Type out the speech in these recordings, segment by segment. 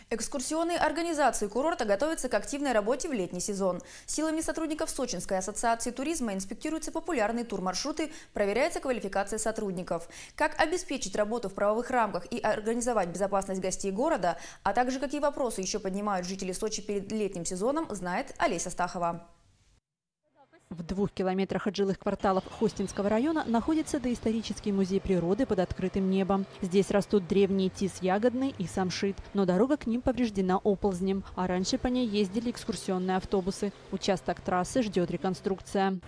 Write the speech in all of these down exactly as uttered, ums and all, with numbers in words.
Экскурсионные организации курорта готовятся к активной работе в летний сезон. Силами сотрудников Сочинской ассоциации туризма инспектируются популярные турмаршруты, проверяется квалификация сотрудников. Как обеспечить работу в правовых рамках и организовать безопасность гостей города, а также какие вопросы еще поднимают жители Сочи перед летним сезоном, знает Олеся Стахова. В двух километрах от жилых кварталов Хостинского района находится доисторический музей природы под открытым небом. Здесь растут древние тис ягодный и самшит, но дорога к ним повреждена оползнем, а раньше по ней ездили экскурсионные автобусы. Участок трассы ждет реконструкция.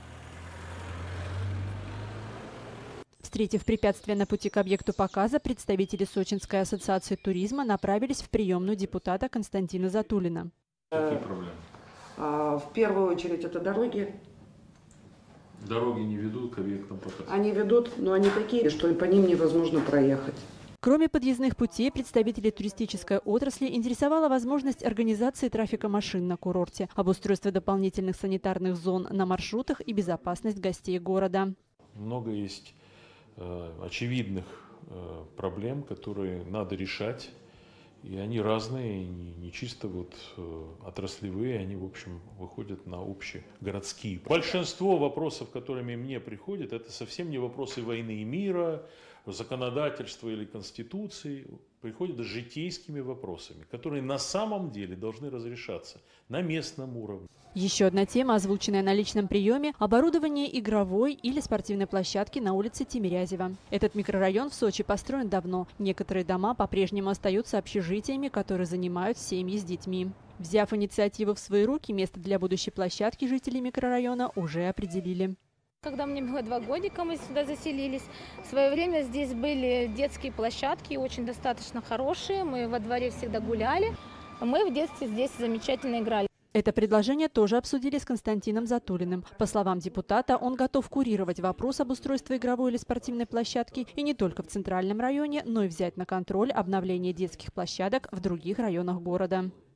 Встретив препятствия на пути к объекту показа, представители Сочинской ассоциации туризма направились в приемную депутата Константина Затулина. Какие проблемы? В первую очередь это дороги. Дороги не ведут к объектам показа? Они ведут, но они такие, что по ним невозможно проехать. Кроме подъездных путей, представителей туристической отрасли интересовала возможность организации трафика машин на курорте, обустройство дополнительных санитарных зон на маршрутах и безопасность гостей города. Много есть э, очевидных э, проблем, которые надо решать. И они разные, не, не чисто вот э, отраслевые, они, в общем, выходят на общегородские. Большинство вопросов, которыми мне приходят, это совсем не вопросы войны и мира, законодательства или конституции. Приходят с житейскими вопросами, которые на самом деле должны разрешаться на местном уровне. Еще одна тема, озвученная на личном приеме – оборудование игровой или спортивной площадки на улице Тимирязева. Этот микрорайон в Сочи построен давно. Некоторые дома по-прежнему остаются общежитиями, которые занимают семьи с детьми. Взяв инициативу в свои руки, место для будущей площадки жители микрорайона уже определили. Когда мне было два годика, мы сюда заселились. В свое время здесь были детские площадки, очень достаточно хорошие. Мы во дворе всегда гуляли. Мы в детстве здесь замечательно играли. Это предложение тоже обсудили с Константином Затулиным. По словам депутата, он готов курировать вопрос об устройстве игровой или спортивной площадки и не только в центральном районе, но и взять на контроль обновление детских площадок в других районах города.